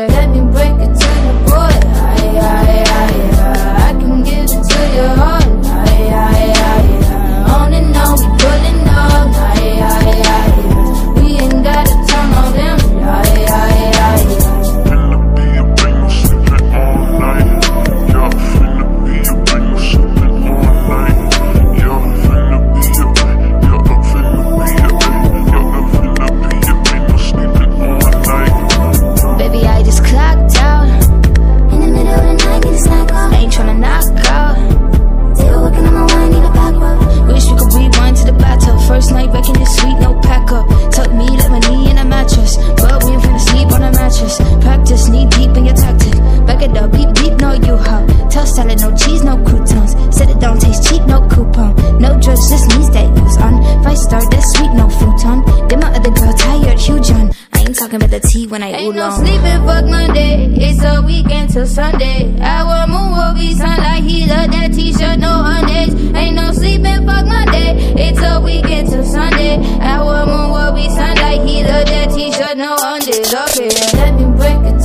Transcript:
okay. Let me break it to the boy. I can give it to your heart. On and on, we pulling up. We ain't gotta turn on them. Finna be a bring no sleeping all night. Yeah, finna be a bring no sleeping all night. Yeah, finna be a bring no sleeping all night. Baby, I just clocked out. In the middle of the night, need a snack off. Ain't tryna knock out. Still working on my wine, need a back up. Wish we could rewind to the battle. First night back in the suite, no pack up. Tuck me like my knee in a mattress, but we ain't finna sleep on a mattress. Practice knee deep in your tactic. Back it up, beep beep, no U-Haul. Toast salad, no cheese, no croutons. Said it don't taste cheap, no coupon. No drugs, just knees that use on. 5-star, that's sweet, no futon. Then my other girl tired, huge on. I ain't talking about the tea when I ain't oolong. no sleeping, fuck Monday. It's a weekend till Sunday. Our moon will be sun like he love that t-shirt, no undies. Ain't no sleeping, fuck Monday. It's a weekend till Sunday. Our moon will be sun like he love that t-shirt, no undies. Okay, let me break it